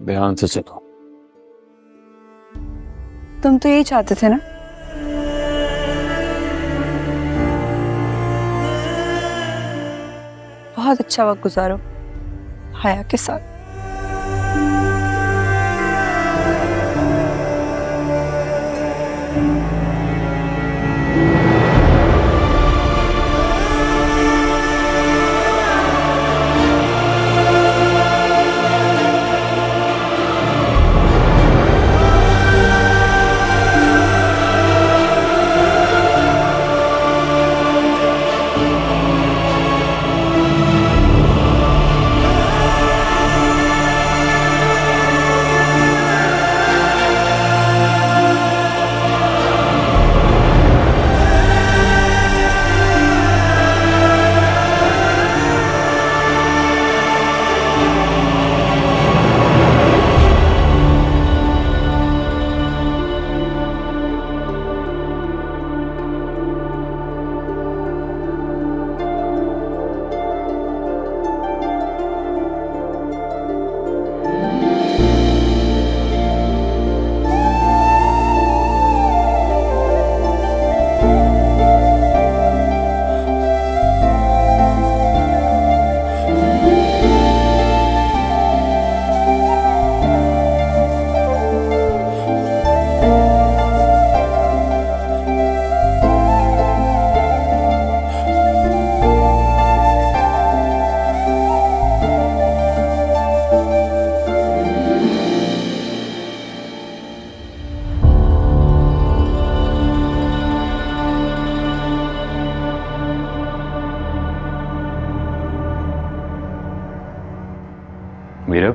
ध्यान से सुनो। तुम तो यही चाहते थे ना? बहुत अच्छा वक्त गुजारो हया के साथ। मीरब,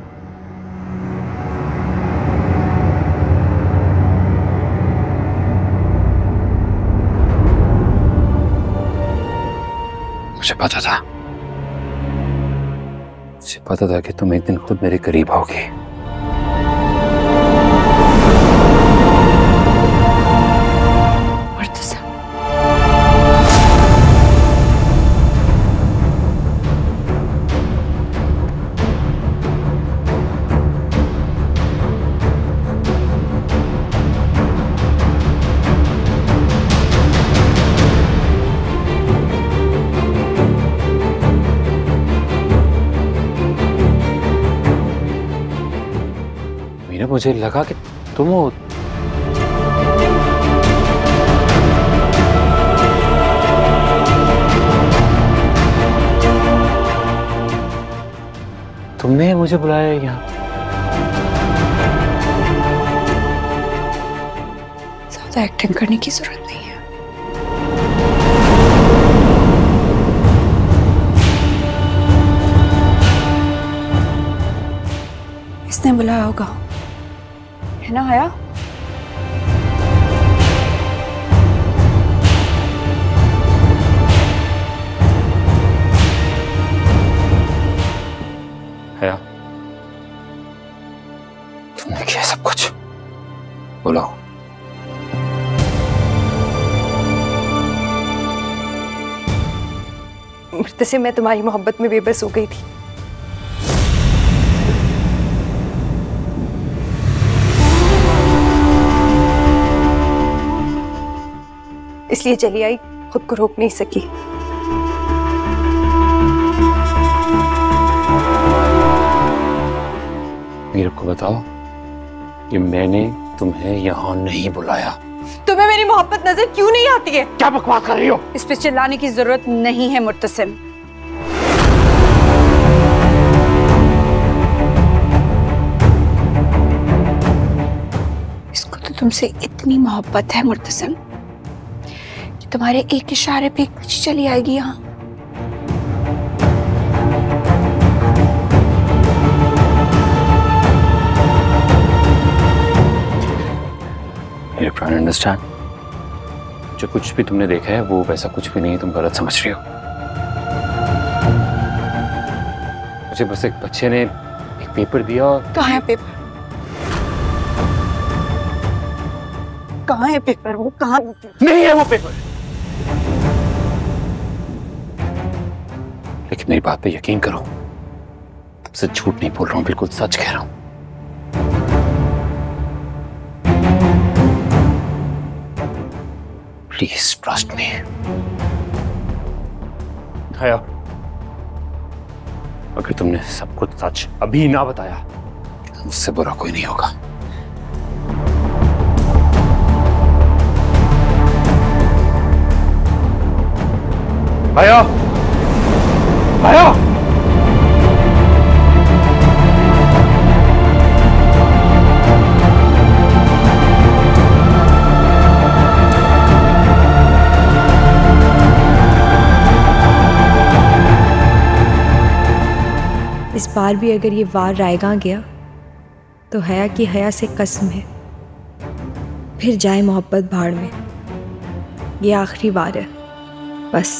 मुझे पता था, कि तुम एक दिन खुद मेरे करीब आओगे। मुझे लगा कि तुम हो। तुमने मुझे बुलाया यहाँ? ज्यादा एक्टिंग करने की जरूरत नहीं है। इसने बुलाया होगा, है ना हया? हया, तुमने किया सब कुछ? बुलाओ। मृत से मैं तुम्हारी मोहब्बत में बेबस हो गई थी। इसलिए चली आई, खुद को रोक नहीं सकी। मेरे को बताओ कि मैंने तुम्हें यहाँ नहीं बुलाया। तुम्हें मेरी मोहब्बत नजर क्यों नहीं आती है? क्या बकवास कर रही हो? इस पे चिल्लाने की जरूरत नहीं है मुर्तसिम। इसको तो तुमसे इतनी मोहब्बत है मुर्तसिम, तुम्हारे एक इशारे पे चली आएगी यहाँ। मेरे प्राण अंडरस्टैंड, जो कुछ भी तुमने देखा है वो वैसा कुछ भी नहीं, तुम गलत समझ रही हो। मुझे बस एक बच्चे ने एक पेपर दिया और... कहाँ है पेपर? कहाँ है पेपर? वो कहाँ? नहीं है वो पेपर। लेकिन मेरी बात पे यकीन करो, तुमसे झूठ नहीं बोल रहा हूँ, बिल्कुल सच कह रहा हूँ। Please trust me. हया, अगर तुमने सब कुछ सच अभी ना बताया तो मुझसे बुरा कोई नहीं होगा। हया, हया, इस बार भी अगर ये वार रायगा गया तो हया की हया से कसम है, फिर जाए मोहब्बत भाड़ में। ये आखिरी वार है बस।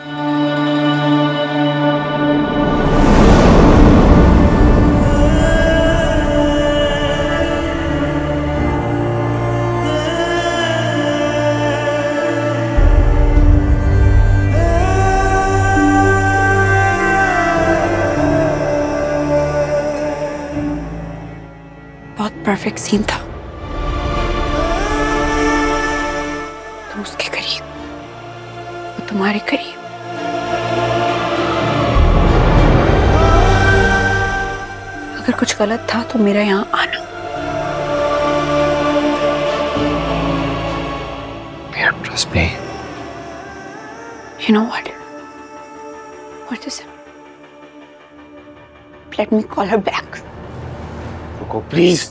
बहुत परफेक्ट सीन था। तुम उसके करीब, वो तुम्हारे करीब। अगर कुछ गलत था तो मेरा यहाँ आना। Trust me. You know what? What is it? Let me call her back. रुको प्लीज।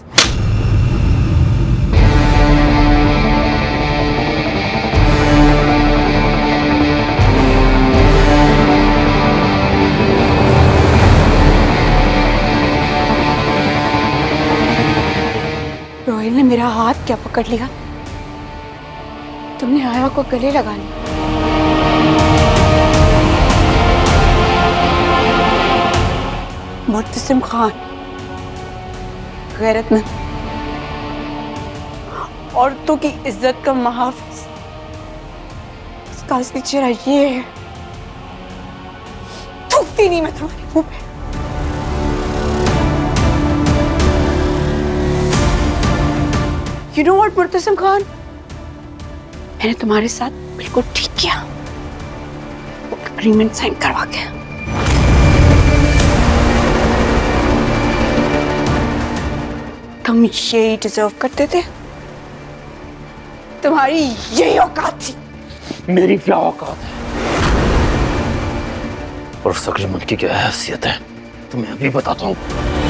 रोहिल ने मेरा हाथ क्या पकड़ लिया? तुमने आया को गले लगा लिया। मुर्तसिम खान गैरतमंद, औरतों की इज्जत का महाफिज, इसका असली चेहरा ये है। थूकती नहीं मैं तुम्हारे मुंह पे। You know what, Murtasim Khan? मैंने तुम्हारे साथ बिल्कुल ठीक किया, वो एग्रीमेंट साइन करवा के। तुम यही डिजर्व करते थे, तुम्हारी यही औकात थी। मेरी क्या औकात है और उस अग्रीमेंट की क्या हैसियत है तुम्हें अभी बताता हूँ।